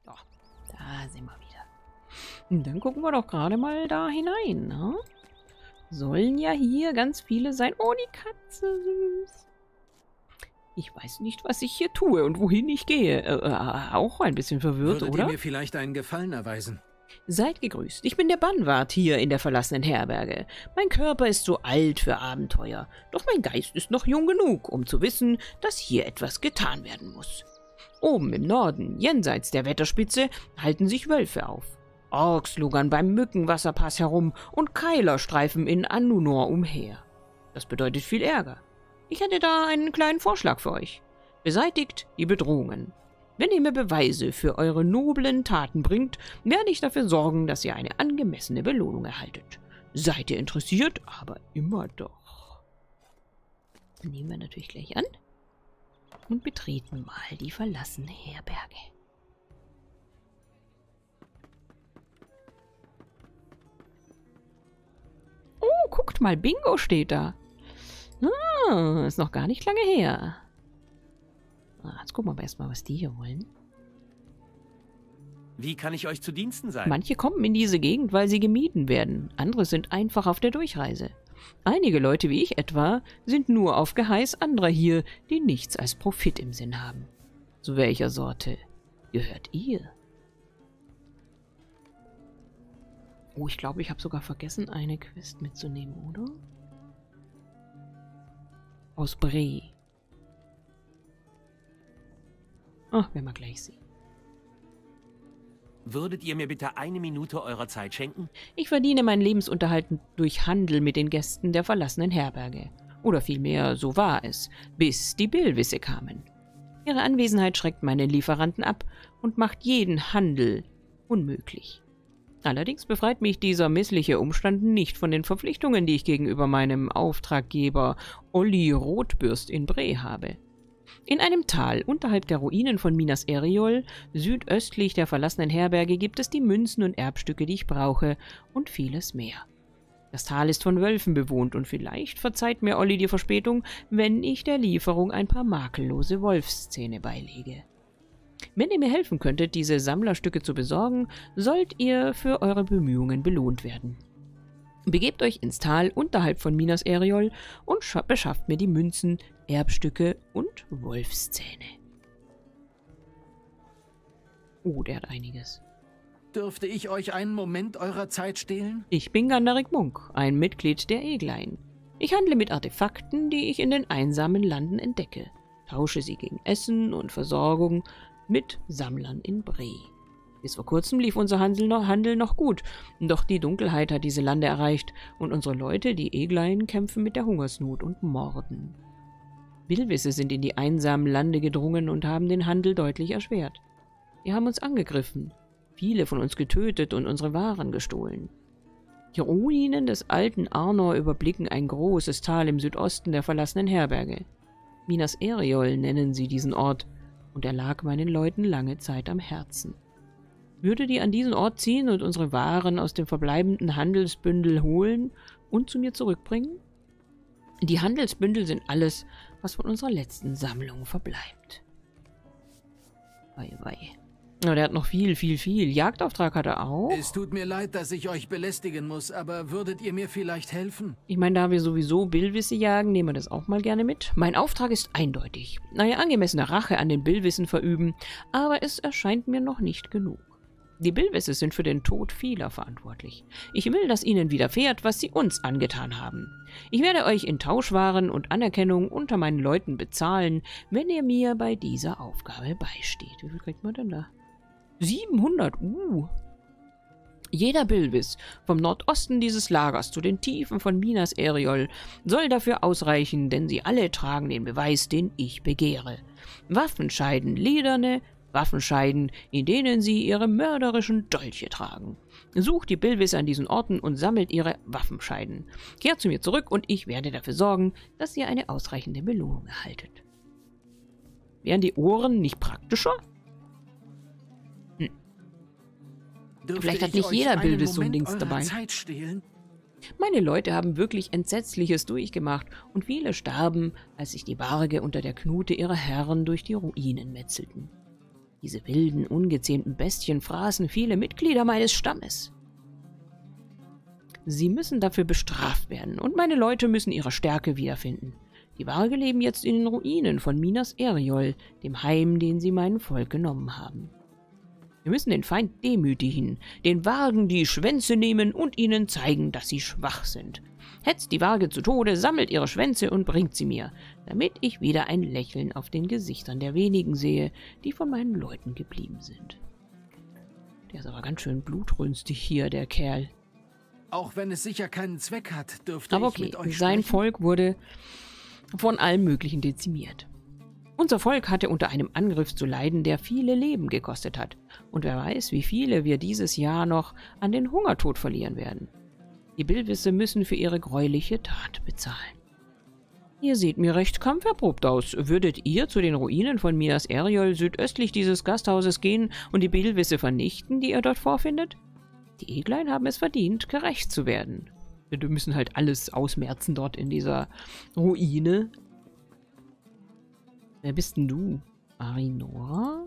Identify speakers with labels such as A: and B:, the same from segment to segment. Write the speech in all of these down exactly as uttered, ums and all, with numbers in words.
A: Oh, da sind wir wieder. Und dann gucken wir doch gerade mal da hinein, ne? Sollen ja hier ganz viele sein. Oh, die Katze, süß. Ich weiß nicht, was ich hier tue und wohin ich gehe. Äh, äh, auch ein bisschen verwirrt,
B: Würdet
A: oder?
B: ihr mir vielleicht einen Gefallen erweisen?
A: Seid gegrüßt. Ich bin der Bannwart hier in der verlassenen Herberge. Mein Körper ist so alt für Abenteuer, doch mein Geist ist noch jung genug, um zu wissen, dass hier etwas getan werden muss. Oben im Norden, jenseits der Wetterspitze, halten sich Wölfe auf. Orks lugern beim Mückenwasserpass herum und Keiler streifen in Anunor umher. Das bedeutet viel Ärger. Ich hätte da einen kleinen Vorschlag für euch. Beseitigt die Bedrohungen. Wenn ihr mir Beweise für eure noblen Taten bringt, werde ich dafür sorgen, dass ihr eine angemessene Belohnung erhaltet. Seid ihr interessiert? Aber immer doch. Nehmen wir natürlich gleich an und betreten mal die verlassene Herberge. Oh, guckt mal, Bingo steht da. Ah, ist noch gar nicht lange her. Ah, jetzt gucken wir aber erstmal, was die hier wollen.
B: Wie kann ich euch zu Diensten sein?
A: Manche kommen in diese Gegend, weil sie gemieden werden. Andere sind einfach auf der Durchreise. Einige Leute, wie ich etwa, sind nur auf Geheiß anderer hier, die nichts als Profit im Sinn haben. Zu welcher Sorte gehört ihr? Oh, ich glaube, ich habe sogar vergessen, eine Quest mitzunehmen, oder? Aus Bre. Ach, werden wir gleich sehen.
B: Würdet ihr mir bitte eine Minute eurer Zeit schenken?
A: Ich verdiene meinen Lebensunterhalt durch Handel mit den Gästen der verlassenen Herberge. Oder vielmehr, so war es, bis die Billwisse kamen. Ihre Anwesenheit schreckt meine Lieferanten ab und macht jeden Handel unmöglich. Allerdings befreit mich dieser missliche Umstand nicht von den Verpflichtungen, die ich gegenüber meinem Auftraggeber Olli Rotbürst in Bre habe. In einem Tal unterhalb der Ruinen von Minas Eriol, südöstlich der verlassenen Herberge, gibt es die Münzen und Erbstücke, die ich brauche, und vieles mehr. Das Tal ist von Wölfen bewohnt und vielleicht verzeiht mir Olli die Verspätung, wenn ich der Lieferung ein paar makellose Wolfszähne beilege. Wenn ihr mir helfen könntet, diese Sammlerstücke zu besorgen, sollt ihr für eure Bemühungen belohnt werden. Begebt euch ins Tal unterhalb von Minas Eriol und beschafft mir die Münzen, Erbstücke und Wolfszähne. Oh, der hat einiges.
B: Dürfte ich euch einen Moment eurer Zeit stehlen?
A: Ich bin Gandarik Munk, ein Mitglied der Eglein. Ich handle mit Artefakten, die ich in den einsamen Landen entdecke, tausche sie gegen Essen und Versorgung mit Sammlern in Bre. Bis vor kurzem lief unser Handel noch, Handel noch gut, doch die Dunkelheit hat diese Lande erreicht und unsere Leute, die Eglein, kämpfen mit der Hungersnot und morden. Billwisse sind in die einsamen Lande gedrungen und haben den Handel deutlich erschwert. Sie haben uns angegriffen, viele von uns getötet und unsere Waren gestohlen. Die Ruinen des alten Arnor überblicken ein großes Tal im Südosten der verlassenen Herberge. Minas Eriol nennen sie diesen Ort, und er lag meinen Leuten lange Zeit am Herzen. Würdet ihr an diesen Ort ziehen und unsere Waren aus dem verbleibenden Handelsbündel holen und zu mir zurückbringen? Die Handelsbündel sind alles, was von unserer letzten Sammlung verbleibt. Wei, wei. Oh, der hat noch viel, viel, viel. Jagdauftrag hat er auch.
B: Es tut mir leid, dass ich euch belästigen muss, aber würdet ihr mir vielleicht helfen?
A: Ich meine, da wir sowieso Billwisse jagen, nehmen wir das auch mal gerne mit. Mein Auftrag ist eindeutig. Eine angemessene Rache an den Billwissen verüben, aber es erscheint mir noch nicht genug. Die Billwisse sind für den Tod vieler verantwortlich. Ich will, dass ihnen widerfährt, was sie uns angetan haben. Ich werde euch in Tauschwaren und Anerkennung unter meinen Leuten bezahlen, wenn ihr mir bei dieser Aufgabe beisteht. Wie viel kriegt man denn da? siebenhundert, uh. Jeder Billwiss, vom Nordosten dieses Lagers zu den Tiefen von Minas Eriol, soll dafür ausreichen, denn sie alle tragen den Beweis, den ich begehre. Waffenscheiden, lederne Waffenscheiden, in denen sie ihre mörderischen Dolche tragen. Sucht die Billwisse an diesen Orten und sammelt ihre Waffenscheiden. Kehrt zu mir zurück und ich werde dafür sorgen, dass ihr eine ausreichende Belohnung erhaltet. Wären die Ohren nicht praktischer? Hm. Vielleicht hat nicht jeder Billwiss so ein Dings dabei. Meine Leute haben wirklich Entsetzliches durchgemacht und viele starben, als sich die Barge unter der Knute ihrer Herren durch die Ruinen metzelten. Diese wilden, ungezähmten Bestien fraßen viele Mitglieder meines Stammes. Sie müssen dafür bestraft werden, und meine Leute müssen ihre Stärke wiederfinden. Die Warge leben jetzt in den Ruinen von Minas Eriol, dem Heim, den sie meinem Volk genommen haben. Wir müssen den Feind demütigen, den Wargen die Schwänze nehmen und ihnen zeigen, dass sie schwach sind. Hetzt die Warge zu Tode, sammelt ihre Schwänze und bringt sie mir, damit ich wieder ein Lächeln auf den Gesichtern der wenigen sehe, die von meinen Leuten geblieben sind. Der ist aber ganz schön blutrünstig hier, der Kerl.
B: Auch wenn es sicher keinen Zweck hat, dürfte
A: Aber
B: ich
A: okay,
B: mit euch
A: sein
B: sprechen?
A: Volk wurde von allem Möglichen dezimiert. Unser Volk hatte unter einem Angriff zu leiden, der viele Leben gekostet hat. Und wer weiß, wie viele wir dieses Jahr noch an den Hungertod verlieren werden. Die Bilwisse müssen für ihre gräuliche Tat bezahlen. Ihr seht mir recht kampferprobt aus. Würdet ihr zu den Ruinen von Minas Eriol südöstlich dieses Gasthauses gehen und die Bilwisse vernichten, die ihr dort vorfindet? Die Eglein haben es verdient, gerecht zu werden. Wir müssen halt alles ausmerzen dort in dieser Ruine. Wer bist denn du? Arinora?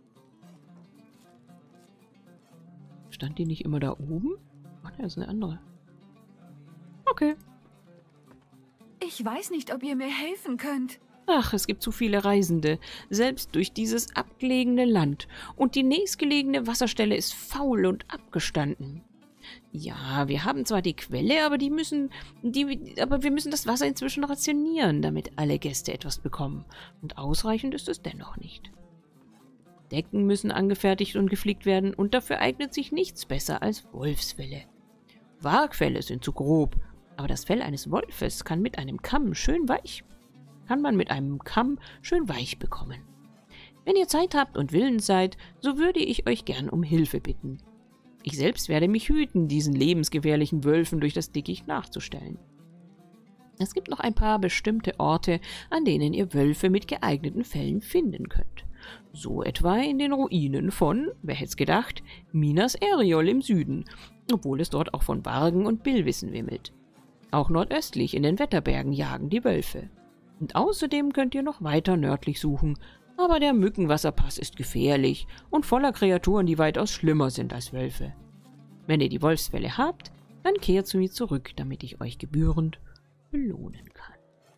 A: Stand die nicht immer da oben? Ach, ne, das ist eine andere. Okay.
C: Ich weiß nicht, ob ihr mir helfen könnt.
A: Ach, es gibt zu viele Reisende, selbst durch dieses abgelegene Land. Und die nächstgelegene Wasserstelle ist faul und abgestanden. Ja, wir haben zwar die Quelle, aber die müssen, die, aber wir müssen das Wasser inzwischen rationieren, damit alle Gäste etwas bekommen. Und ausreichend ist es dennoch nicht. Decken müssen angefertigt und geflickt werden, und dafür eignet sich nichts besser als Wolfsfelle. Wagfelle sind zu grob, aber das Fell eines Wolfes kann mit einem Kamm schön weich, kann man mit einem Kamm schön weich bekommen. Wenn ihr Zeit habt und willens seid, so würde ich euch gern um Hilfe bitten. Ich selbst werde mich hüten, diesen lebensgefährlichen Wölfen durch das Dickicht nachzustellen. Es gibt noch ein paar bestimmte Orte, an denen ihr Wölfe mit geeigneten Fellen finden könnt. So etwa in den Ruinen von, wer hätt's gedacht, Minas Eriol im Süden, obwohl es dort auch von Wargen und Bilwissen wimmelt. Auch nordöstlich in den Wetterbergen jagen die Wölfe. Und außerdem könnt ihr noch weiter nördlich suchen, aber der Mückenwasserpass ist gefährlich und voller Kreaturen, die weitaus schlimmer sind als Wölfe. Wenn ihr die Wolfsfelle habt, dann kehrt zu mir zurück, damit ich euch gebührend belohnen kann.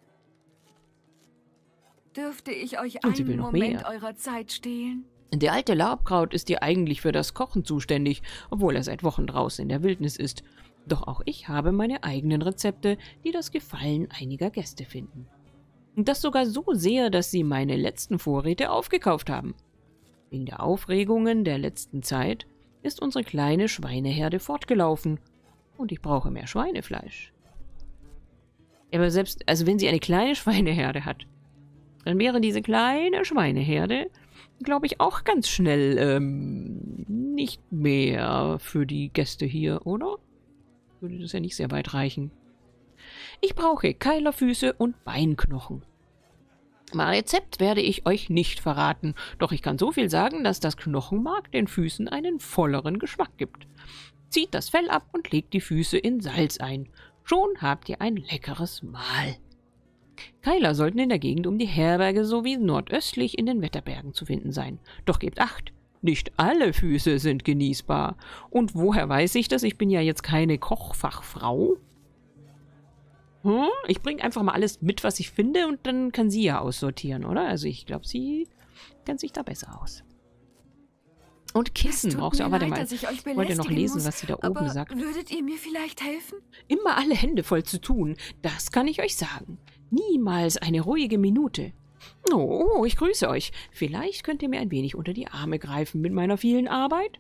C: Dürfte ich euch
A: Und sie
C: einen
A: will noch
C: Moment
A: mehr.
C: eurer Zeit stehlen?
A: Der alte Labkraut ist hier eigentlich für das Kochen zuständig, obwohl er seit Wochen draußen in der Wildnis ist. Doch auch ich habe meine eigenen Rezepte, die das Gefallen einiger Gäste finden. Und das sogar so sehr, dass sie meine letzten Vorräte aufgekauft haben. Wegen der Aufregungen der letzten Zeit ist unsere kleine Schweineherde fortgelaufen und ich brauche mehr Schweinefleisch. Aber selbst, also wenn sie eine kleine Schweineherde hat, dann wäre diese kleine Schweineherde, glaube ich, auch ganz schnell ähm, nicht mehr für die Gäste hier, oder? Würde das ja nicht sehr weit reichen. Ich brauche Keilerfüße und Beinknochen. Mein Rezept werde ich euch nicht verraten, doch ich kann so viel sagen, dass das Knochenmark den Füßen einen volleren Geschmack gibt. Zieht das Fell ab und legt die Füße in Salz ein. Schon habt ihr ein leckeres Mahl. Keiler sollten in der Gegend um die Herberge sowie nordöstlich in den Wetterbergen zu finden sein. Doch gebt acht, nicht alle Füße sind genießbar. Und woher weiß ich das? Ich bin ja jetzt keine Kochfachfrau. Hm? Ich bringe einfach mal alles mit, was ich finde, und dann kann sie ja aussortieren, oder? Also ich glaube, sie kennt sich da besser aus. Und Kissen brauchst du auch. Warte mal, ich wollte noch lesen,
C: muss,
A: was sie da oben sagt.
C: Würdet ihr mir vielleicht helfen?
A: Immer alle Hände voll zu tun, das kann ich euch sagen. Niemals eine ruhige Minute. Oh, oh, ich grüße euch. Vielleicht könnt ihr mir ein wenig unter die Arme greifen mit meiner vielen Arbeit?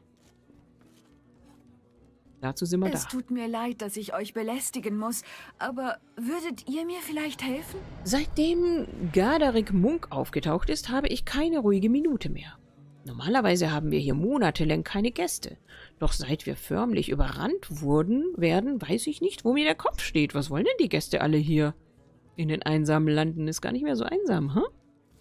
A: Dazu sind wir da.
C: Es tut mir leid, dass ich euch belästigen muss, aber würdet ihr mir vielleicht helfen?
A: Seitdem Gardarik Munk aufgetaucht ist, habe ich keine ruhige Minute mehr. Normalerweise haben wir hier monatelang keine Gäste. Doch seit wir förmlich überrannt wurden, werden, weiß ich nicht, wo mir der Kopf steht. Was wollen denn die Gäste alle hier? In den einsamen Landen ist gar nicht mehr so einsam, hm?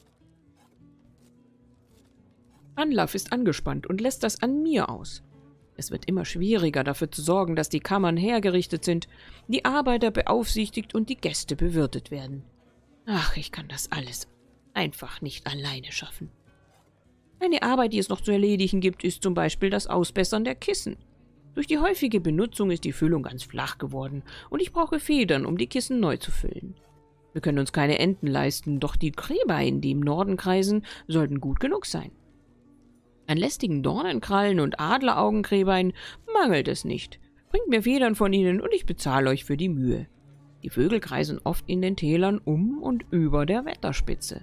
A: Anlauf ist angespannt und lässt das an mir aus. Es wird immer schwieriger, dafür zu sorgen, dass die Kammern hergerichtet sind, die Arbeiter beaufsichtigt und die Gäste bewirtet werden. Ach, ich kann das alles einfach nicht alleine schaffen. Eine Arbeit, die es noch zu erledigen gibt, ist zum Beispiel das Ausbessern der Kissen. Durch die häufige Benutzung ist die Füllung ganz flach geworden und ich brauche Federn, um die Kissen neu zu füllen. Wir können uns keine Enten leisten, doch die Krähebeien, die im Norden kreisen, sollten gut genug sein. An lästigen Dornenkrallen und Adleraugenkrähebeien mangelt es nicht. Bringt mir Federn von ihnen und ich bezahle euch für die Mühe. Die Vögel kreisen oft in den Tälern um und über der Wetterspitze.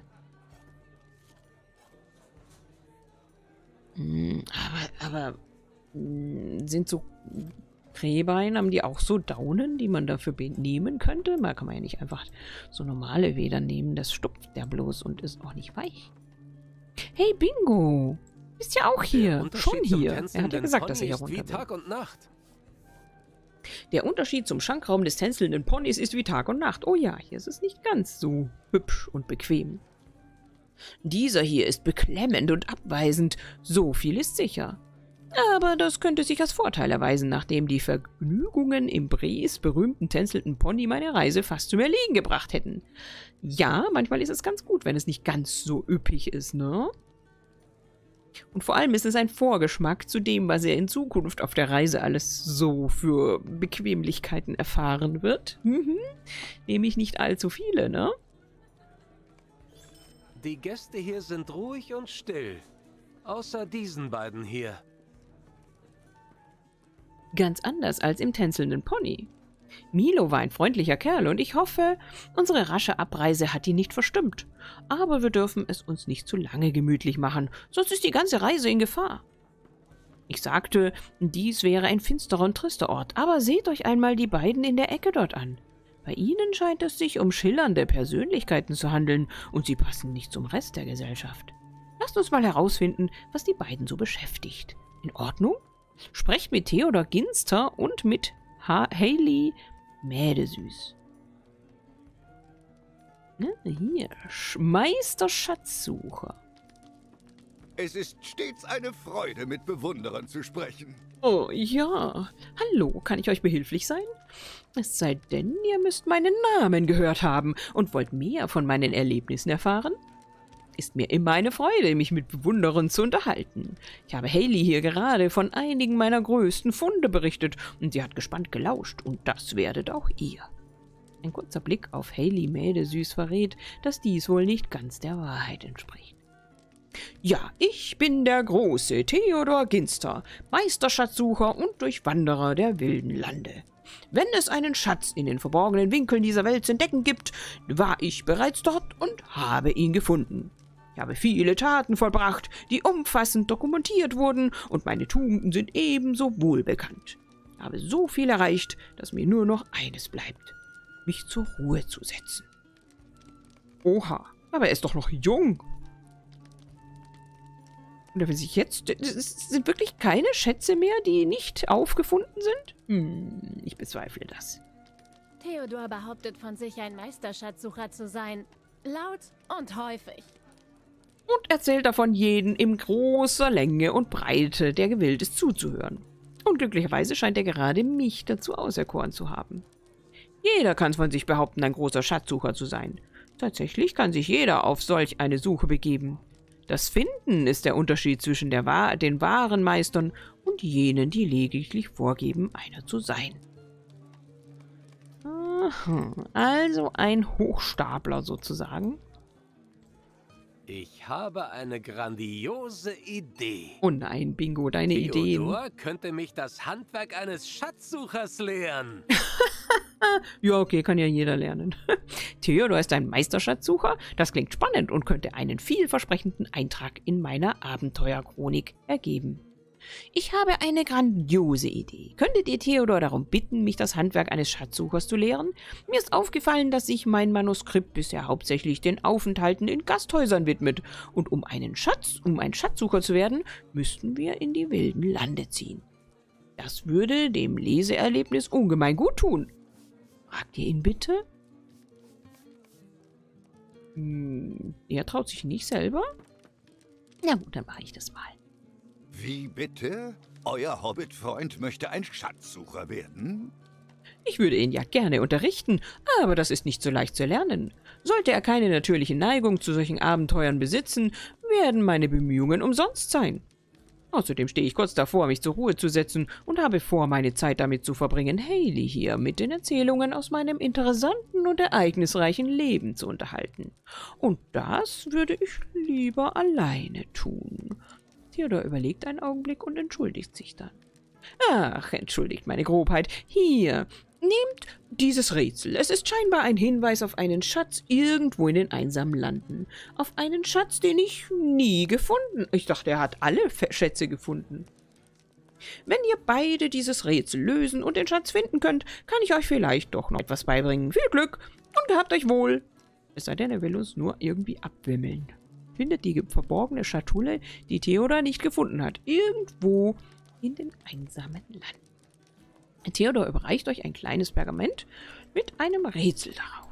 A: Hm, aber, aber sind so Krähebeien, haben die auch so Daunen, die man dafür nehmen könnte? Man kann man ja nicht einfach so normale Federn nehmen, das stupft ja bloß und ist auch nicht weich. Hey Bingo, bist ja auch hier, schon hier. Er hat ja gesagt, dass er hier runter will.
D: Tag und Nacht.
A: Der Unterschied zum Schankraum des tänzelnden Ponys ist wie Tag und Nacht. Oh ja, hier ist es nicht ganz so hübsch und bequem. Dieser hier ist beklemmend und abweisend, so viel ist sicher. Aber das könnte sich als Vorteil erweisen, nachdem die Vergnügungen im Brees berühmten tänzelnden Pony meine Reise fast zum Erliegen gebracht hätten. Ja, manchmal ist es ganz gut, wenn es nicht ganz so üppig ist, ne? Und vor allem ist es ein Vorgeschmack zu dem, was er in Zukunft auf der Reise alles so für Bequemlichkeiten erfahren wird. Mhm. Nämlich nicht allzu viele, ne?
D: Die Gäste hier sind ruhig und still. Außer diesen beiden hier.
A: Ganz anders als im tänzelnden Pony. Milo war ein freundlicher Kerl und ich hoffe, unsere rasche Abreise hat ihn nicht verstimmt. Aber wir dürfen es uns nicht zu lange gemütlich machen, sonst ist die ganze Reise in Gefahr. Ich sagte, dies wäre ein finsterer und trister Ort, aber seht euch einmal die beiden in der Ecke dort an. Bei ihnen scheint es sich um schillernde Persönlichkeiten zu handeln und sie passen nicht zum Rest der Gesellschaft. Lasst uns mal herausfinden, was die beiden so beschäftigt. In Ordnung? Sprecht mit Theodor Ginster und mit ha Hayley Mädesüß. Ne, hier, Meister Schatzsucher.
E: Es ist stets eine Freude, mit Bewunderern zu sprechen.
A: Oh, ja. Hallo, kann ich euch behilflich sein? Es sei denn, ihr müsst meinen Namen gehört haben und wollt mehr von meinen Erlebnissen erfahren. Ist mir immer eine Freude, mich mit Bewunderern zu unterhalten. Ich habe Hayley hier gerade von einigen meiner größten Funde berichtet und sie hat gespannt gelauscht und das werdet auch ihr. Ein kurzer Blick auf Hayley Mädesüß verrät, dass dies wohl nicht ganz der Wahrheit entspricht. Ja, ich bin der große Theodor Ginster, Meisterschatzsucher und Durchwanderer der wilden Lande. Wenn es einen Schatz in den verborgenen Winkeln dieser Welt zu entdecken gibt, war ich bereits dort und habe ihn gefunden. Ich habe viele Taten vollbracht, die umfassend dokumentiert wurden, und meine Tugenden sind ebenso wohlbekannt. Ich habe so viel erreicht, dass mir nur noch eines bleibt: mich zur Ruhe zu setzen. Oha, aber er ist doch noch jung. Und er will sich jetzt... Es sind wirklich keine Schätze mehr, die nicht aufgefunden sind? Hm, ich bezweifle das.
F: Theodor behauptet von sich, ein Meisterschatzsucher zu sein. Laut und häufig.
A: Und erzählt davon, jeden in großer Länge und Breite, der gewillt ist, zuzuhören. Und glücklicherweise scheint er gerade mich dazu auserkoren zu haben. Jeder kann von sich behaupten, ein großer Schatzsucher zu sein. Tatsächlich kann sich jeder auf solch eine Suche begeben. Das Finden ist der Unterschied zwischen der, den wahren Meistern und jenen, die lediglich vorgeben, einer zu sein. Aha, also ein Hochstapler sozusagen.
D: Ich habe eine grandiose Idee.
A: Oh nein, Bingo, deine
D: Theodor
A: Ideen.
D: Theodor könnte mich das Handwerk eines Schatzsuchers lehren.
A: Ja, okay, kann ja jeder lernen. Theodor ist ein Meisterschatzsucher. Das klingt spannend und könnte einen vielversprechenden Eintrag in meiner Abenteuerchronik ergeben. Ich habe eine grandiose Idee. Könntet ihr Theodor darum bitten, mich das Handwerk eines Schatzsuchers zu lehren? Mir ist aufgefallen, dass sich mein Manuskript bisher hauptsächlich den Aufenthalten in Gasthäusern widmet. Und um einen Schatz, um ein Schatzsucher zu werden, müssten wir in die wilden Lande ziehen. Das würde dem Leseerlebnis ungemein gut tun. Fragt ihr ihn bitte? Hm, er traut sich nicht selber? Na gut, dann mache ich das mal.
E: Wie bitte? Euer Hobbit-Freund möchte ein Schatzsucher werden?
A: Ich würde ihn ja gerne unterrichten, aber das ist nicht so leicht zu lernen. Sollte er keine natürliche Neigung zu solchen Abenteuern besitzen, werden meine Bemühungen umsonst sein. Außerdem stehe ich kurz davor, mich zur Ruhe zu setzen und habe vor, meine Zeit damit zu verbringen, Hayley hier mit den Erzählungen aus meinem interessanten und ereignisreichen Leben zu unterhalten. Und das würde ich lieber alleine tun. Theodor überlegt einen Augenblick und entschuldigt sich dann. Ach, entschuldigt meine Grobheit. Hier, nehmt dieses Rätsel. Es ist scheinbar ein Hinweis auf einen Schatz irgendwo in den einsamen Landen. Auf einen Schatz, den ich nie gefunden. Ich dachte, er hat alle Schätze gefunden. Wenn ihr beide dieses Rätsel lösen und den Schatz finden könnt, kann ich euch vielleicht doch noch etwas beibringen. Viel Glück und gehabt euch wohl. Es sei denn, er will uns nur irgendwie abwimmeln. Findet die verborgene Schatulle, die Theodor nicht gefunden hat. Irgendwo in den einsamen Landen. Theodor überreicht euch ein kleines Pergament mit einem Rätsel darauf.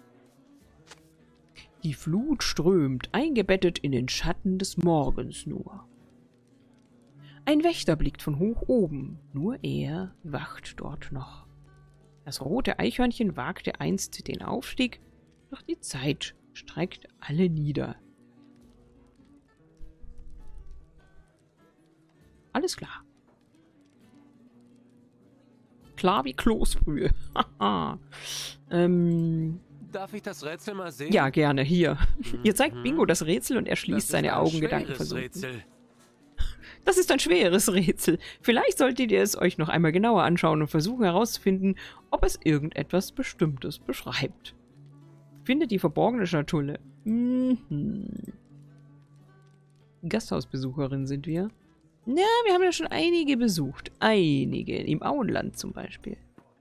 A: Die Flut strömt, eingebettet in den Schatten des Morgens nur. Ein Wächter blickt von hoch oben, nur er wacht dort noch. Das rote Eichhörnchen wagte einst den Aufstieg, doch die Zeit streckt alle nieder. Alles klar. Klar wie Kloßbrühe. ähm,
D: Darf ich das Rätsel mal sehen?
A: ja, gerne. Hier.
D: Mhm.
A: Ihr zeigt Bingo das Rätsel und er schließt seine Augen gedankenversunken.
D: Rätsel.
A: Das ist ein schweres Rätsel. Vielleicht solltet ihr es euch noch einmal genauer anschauen und versuchen herauszufinden, ob es irgendetwas Bestimmtes beschreibt. Findet die verborgene Schatulle. Mhm. Gasthausbesucherin sind wir. Ja, wir haben ja schon einige besucht. Einige. Im Auenland zum Beispiel.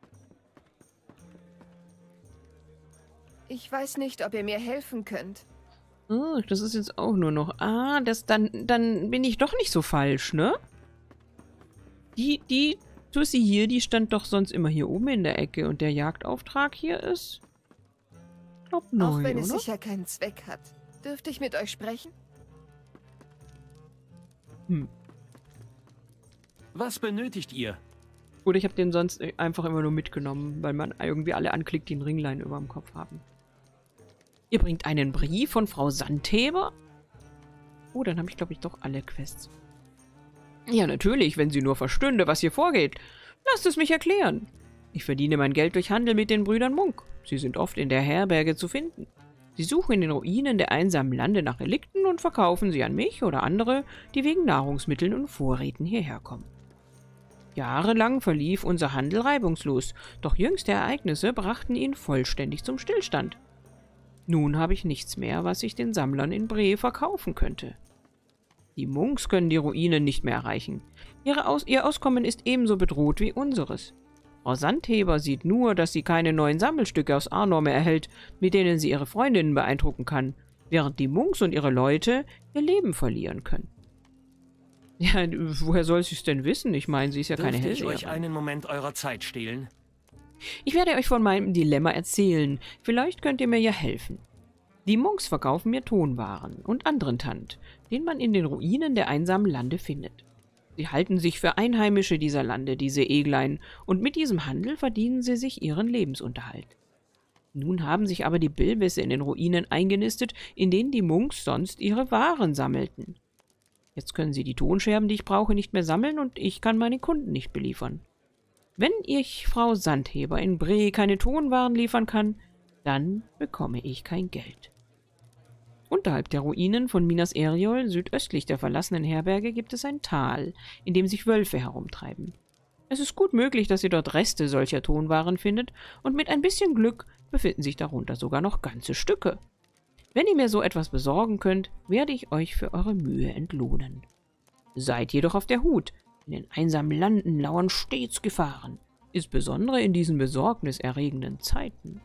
G: Ich weiß nicht, ob ihr mir helfen könnt.
A: Oh, das ist jetzt auch nur noch... Ah, das dann, dann bin ich doch nicht so falsch, ne? Die, die Tussi hier, die stand doch sonst immer hier oben in der Ecke. Und der Jagdauftrag hier ist... Ich glaub neu,
G: Auch wenn
A: oder?
G: es sicher keinen Zweck hat. Dürfte ich mit euch sprechen?
A: Hm.
D: Was benötigt ihr?
A: Oder ich habe den sonst einfach immer nur mitgenommen, weil man irgendwie alle anklickt, die ein Ringlein über dem Kopf haben. Ihr bringt einen Brief von Frau Sandheber? Oh, dann habe ich, glaube ich, doch alle Quests. Ja, natürlich, wenn sie nur verstünde, was hier vorgeht. Lasst es mich erklären. Ich verdiene mein Geld durch Handel mit den Brüdern Munk. Sie sind oft in der Herberge zu finden. Sie suchen in den Ruinen der einsamen Lande nach Relikten und verkaufen sie an mich oder andere, die wegen Nahrungsmitteln und Vorräten hierher kommen. Jahrelang verlief unser Handel reibungslos, doch jüngste Ereignisse brachten ihn vollständig zum Stillstand. Nun habe ich nichts mehr, was ich den Sammlern in Bre verkaufen könnte. Die Munks können die Ruinen nicht mehr erreichen. Ihre Aus- ihr Auskommen ist ebenso bedroht wie unseres. Frau Sandheber sieht nur, dass sie keine neuen Sammelstücke aus Arnor mehr erhält, mit denen sie ihre Freundinnen beeindrucken kann, während die Munks und ihre Leute ihr Leben verlieren können. Ja, woher soll sie es denn wissen? Ich meine, sie ist ja keine
D: Dürfte ich
A: Hellseherin.
D: euch einen Moment eurer Zeit stehlen?
A: Ich werde euch von meinem Dilemma erzählen. Vielleicht könnt ihr mir ja helfen. Die Munks verkaufen mir Tonwaren und anderen Tand, den man in den Ruinen der einsamen Lande findet. Sie halten sich für Einheimische dieser Lande, diese Eglein, und mit diesem Handel verdienen sie sich ihren Lebensunterhalt. Nun haben sich aber die Bilbisse in den Ruinen eingenistet, in denen die Munks sonst ihre Waren sammelten. Jetzt können sie die Tonscherben, die ich brauche, nicht mehr sammeln und ich kann meine Kunden nicht beliefern. Wenn ich Frau Sandheber in Bre keine Tonwaren liefern kann, dann bekomme ich kein Geld. Unterhalb der Ruinen von Minas Eriol, südöstlich der verlassenen Herberge, gibt es ein Tal, in dem sich Wölfe herumtreiben. Es ist gut möglich, dass ihr dort Reste solcher Tonwaren findet, und mit ein bisschen Glück befinden sich darunter sogar noch ganze Stücke. Wenn ihr mir so etwas besorgen könnt, werde ich euch für eure Mühe entlohnen. Seid jedoch auf der Hut. In den einsamen Landen lauern stets Gefahren, insbesondere in diesen besorgniserregenden Zeiten.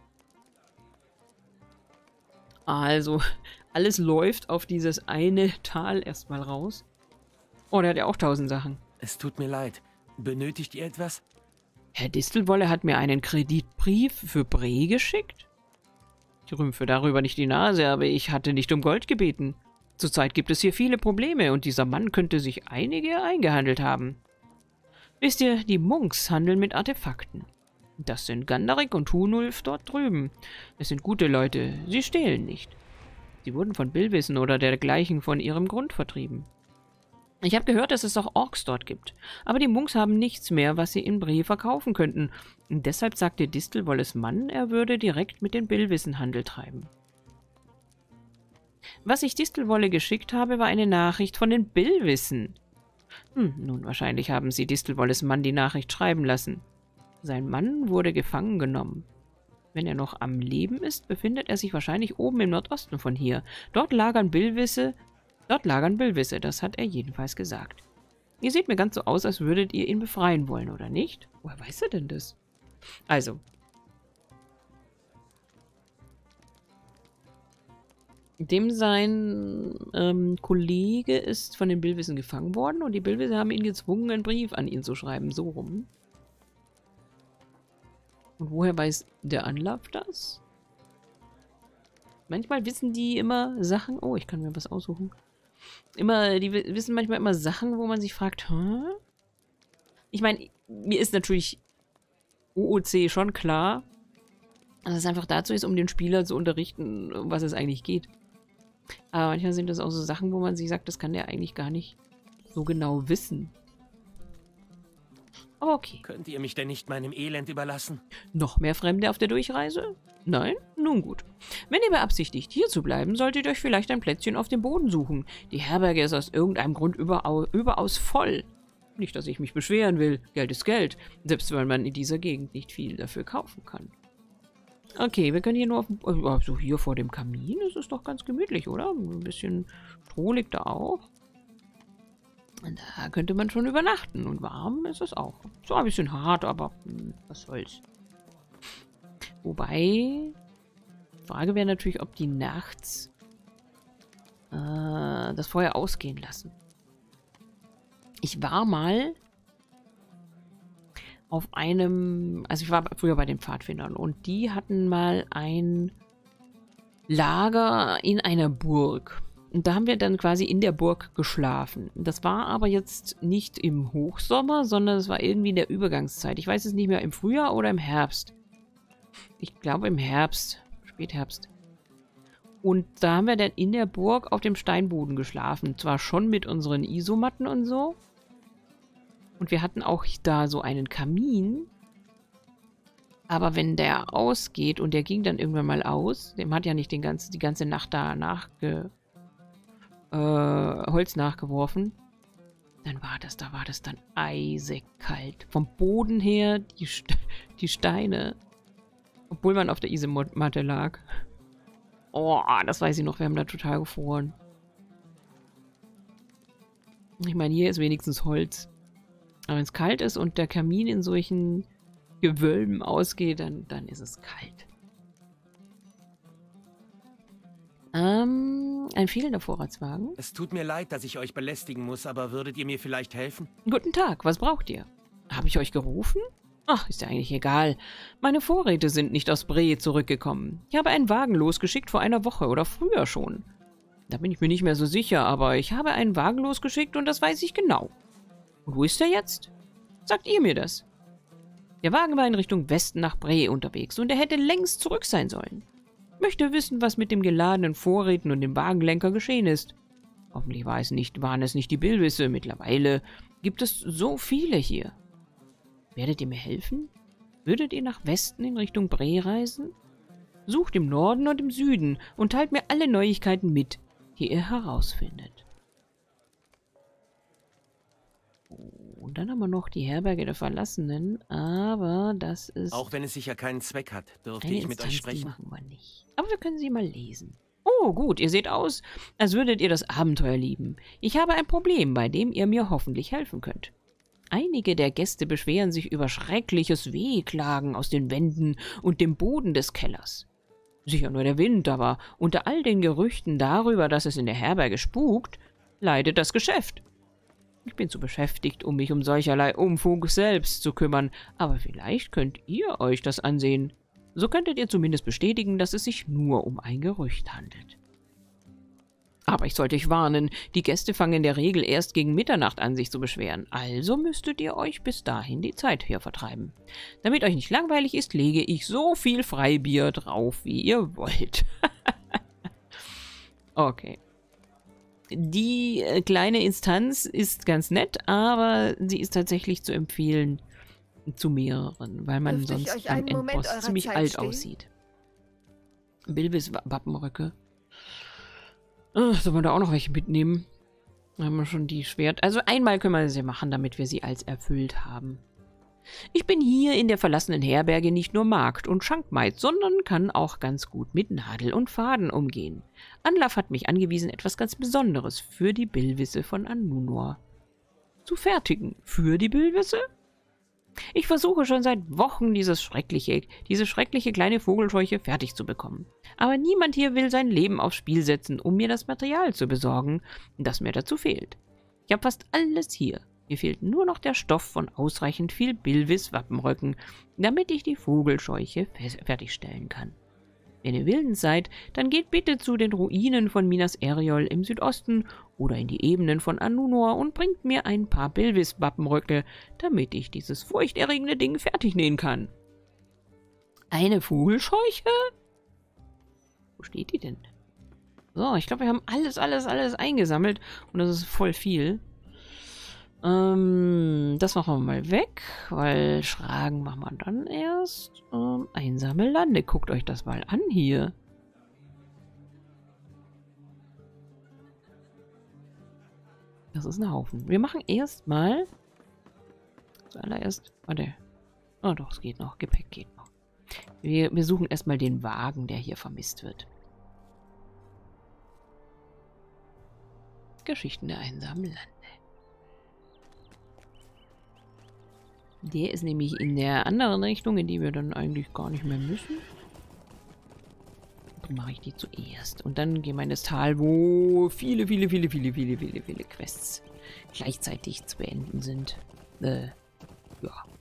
A: Also, alles läuft auf dieses eine Tal erstmal raus. Oh, der hat ja auch tausend Sachen.
D: Es tut mir leid. Benötigt ihr etwas?
A: Herr Distelwolle hat mir einen Kreditbrief für Bre geschickt. Ich rümpfe darüber nicht die Nase, aber ich hatte nicht um Gold gebeten. Zurzeit gibt es hier viele Probleme und dieser Mann könnte sich einige eingehandelt haben. Wisst ihr, die Munks handeln mit Artefakten. Das sind Gandarik und Hunulf dort drüben. Es sind gute Leute, sie stehlen nicht. Sie wurden von Billwissen oder dergleichen von ihrem Grund vertrieben. Ich habe gehört, dass es auch Orks dort gibt. Aber die Munks haben nichts mehr, was sie in Bree verkaufen könnten. Und deshalb sagte Distelwolles Mann, er würde direkt mit den Billwissen Handel treiben. Was ich Distelwolle geschickt habe, war eine Nachricht von den Billwissen. Hm, nun, wahrscheinlich haben sie Distelwolles Mann die Nachricht schreiben lassen. Sein Mann wurde gefangen genommen. Wenn er noch am Leben ist, befindet er sich wahrscheinlich oben im Nordosten von hier. Dort lagern Billwisse, dort lagern Billwisse, das hat er jedenfalls gesagt. Ihr seht mir ganz so aus, als würdet ihr ihn befreien wollen, oder nicht? Woher weiß er denn das? Also. Dem sein ähm, Kollege ist von den Billwissen gefangen worden und die Billwisse haben ihn gezwungen, einen Brief an ihn zu schreiben. So rum. Und woher weiß der Anlauf das? Manchmal wissen die immer Sachen... Oh, ich kann mir was aussuchen. Immer, die wissen manchmal immer Sachen, wo man sich fragt, hä? Ich meine, mir ist natürlich O O C schon klar, dass es einfach dazu ist, um den Spieler zu unterrichten, um was es eigentlich geht. Aber manchmal sind das auch so Sachen, wo man sich sagt, das kann der eigentlich gar nicht so genau wissen. Aber okay.
D: Könnt ihr mich denn nicht meinem Elend überlassen?
A: Noch mehr Fremde auf der Durchreise? Nein? Nun gut. Wenn ihr beabsichtigt, hier zu bleiben, solltet ihr euch vielleicht ein Plätzchen auf dem Boden suchen. Die Herberge ist aus irgendeinem Grund überau überaus voll. Nicht, dass ich mich beschweren will. Geld ist Geld. Selbst weil man in dieser Gegend nicht viel dafür kaufen kann. Okay, wir können hier nur auf dem... Also hier vor dem Kamin. Das ist doch ganz gemütlich, oder? Ein bisschen Stroh liegt da auch. Und da könnte man schon übernachten. Und warm ist es auch. So ein bisschen hart, aber hm, was soll's. Wobei... Die Frage wäre natürlich, ob die nachts äh, das Feuer ausgehen lassen. Ich war mal auf einem... Also ich war früher bei den Pfadfindern und die hatten mal ein Lager in einer Burg. Und da haben wir dann quasi in der Burg geschlafen. Das war aber jetzt nicht im Hochsommer, sondern es war irgendwie in der Übergangszeit. Ich weiß es nicht mehr, im Frühjahr oder im Herbst. Ich glaube im Herbst. Spätherbst. Und da haben wir dann in der Burg auf dem Steinboden geschlafen. Zwar schon mit unseren Isomatten und so. Und wir hatten auch da so einen Kamin. Aber wenn der ausgeht und der ging dann irgendwann mal aus, dem hat ja nicht den ganzen, die ganze Nacht da nachge, äh, Holz nachgeworfen, dann war das, da war das dann eisekalt. Vom Boden her die, St die Steine. Obwohl man auf der Isomatte lag. Oh, das weiß ich noch, wir haben da total gefroren. Ich meine, hier ist wenigstens Holz. Aber wenn es kalt ist und der Kamin in solchen Gewölben ausgeht, dann, dann ist es kalt. Ähm, ein fehlender Vorratswagen.
D: Es tut mir leid, dass ich euch belästigen muss, aber würdet ihr mir vielleicht helfen?
A: Guten Tag, was braucht ihr? Habe ich euch gerufen? Ach, ist ja eigentlich egal. Meine Vorräte sind nicht aus Bree zurückgekommen. Ich habe einen Wagen losgeschickt vor einer Woche oder früher schon. Da bin ich mir nicht mehr so sicher, aber ich habe einen Wagen losgeschickt und das weiß ich genau. Und wo ist er jetzt? Sagt ihr mir das? Der Wagen war in Richtung Westen nach Bree unterwegs und er hätte längst zurück sein sollen. Ich möchte wissen, was mit dem geladenen Vorräten und dem Wagenlenker geschehen ist. Hoffentlich war es nicht, waren es nicht die Billwisse. Mittlerweile gibt es so viele hier. Werdet ihr mir helfen? Würdet ihr nach Westen in Richtung Bree reisen? Sucht im Norden und im Süden und teilt mir alle Neuigkeiten mit, die ihr herausfindet. Und dann haben wir noch die Herberge der Verlassenen, aber das ist...
D: Auch wenn es sicher keinen Zweck hat, dürfte
A: eine
D: ich mit
A: Instanz,
D: euch sprechen.
A: Die machen wir nicht. Aber wir können sie mal lesen. Oh, gut, ihr seht aus, als würdet ihr das Abenteuer lieben. Ich habe ein Problem, bei dem ihr mir hoffentlich helfen könnt. Einige der Gäste beschweren sich über schreckliches Wehklagen aus den Wänden und dem Boden des Kellers. Sicher nur der Wind, aber unter all den Gerüchten darüber, dass es in der Herberge spukt, leidet das Geschäft. Ich bin zu beschäftigt, um mich um solcherlei Unfug selbst zu kümmern, aber vielleicht könnt ihr euch das ansehen. So könntet ihr zumindest bestätigen, dass es sich nur um ein Gerücht handelt. Aber ich sollte euch warnen, die Gäste fangen in der Regel erst gegen Mitternacht an, sich zu beschweren. Also müsstet ihr euch bis dahin die Zeit hier vertreiben. Damit euch nicht langweilig ist, lege ich so viel Freibier drauf, wie ihr wollt. Okay. Die äh, kleine Instanz ist ganz nett, aber sie ist tatsächlich zu empfehlen zu mehreren, weil man
G: Dürfte ich
A: sonst
G: euch
A: beim
G: einen Moment
A: Endboss
G: eurer
A: ziemlich
G: Zeit
A: alt
G: stehlen?
A: aussieht. Bilvis Wappenröcke. Ach, sollen wir da auch noch welche mitnehmen? Da haben wir schon die Schwert. Also einmal können wir sie machen, damit wir sie als erfüllt haben. Ich bin hier in der verlassenen Herberge nicht nur Magd und Schankmaid, sondern kann auch ganz gut mit Nadel und Faden umgehen. Anlaf hat mich angewiesen, etwas ganz Besonderes für die Billwisse von Anunor zu fertigen. Für die Billwisse? Ich versuche schon seit Wochen, dieses schreckliche, diese schreckliche kleine Vogelscheuche fertig zu bekommen. Aber niemand hier will sein Leben aufs Spiel setzen, um mir das Material zu besorgen, das mir dazu fehlt. Ich habe fast alles hier. Mir fehlt nur noch der Stoff von ausreichend viel Bilvis-Wappenröcken, damit ich die Vogelscheuche fertigstellen kann. Wenn ihr willens seid, dann geht bitte zu den Ruinen von Minas Eriol im Südosten oder in die Ebenen von Anunor und bringt mir ein paar Bilvis-Wappenröcke, damit ich dieses furchterregende Ding fertig nähen kann. Eine Vogelscheuche? Wo steht die denn? So, ich glaube, wir haben alles, alles, alles eingesammelt und das ist voll viel. Ähm, das machen wir mal weg, weil Schragen machen wir dann erst. Ähm, einsame Lande. Guckt euch das mal an hier. Das ist ein Haufen. Wir machen erstmal zuallererst. Warte. Oh doch, es geht noch. Gepäck geht noch. Wir, wir suchen erstmal den Wagen, der hier vermisst wird. Geschichten der einsamen Lande. Der ist nämlich in der anderen Richtung, in die wir dann eigentlich gar nicht mehr müssen. Dann mache ich die zuerst. Und dann gehen wir in das Tal, wo viele, viele, viele, viele, viele, viele, viele Quests gleichzeitig zu beenden sind. Äh, ja.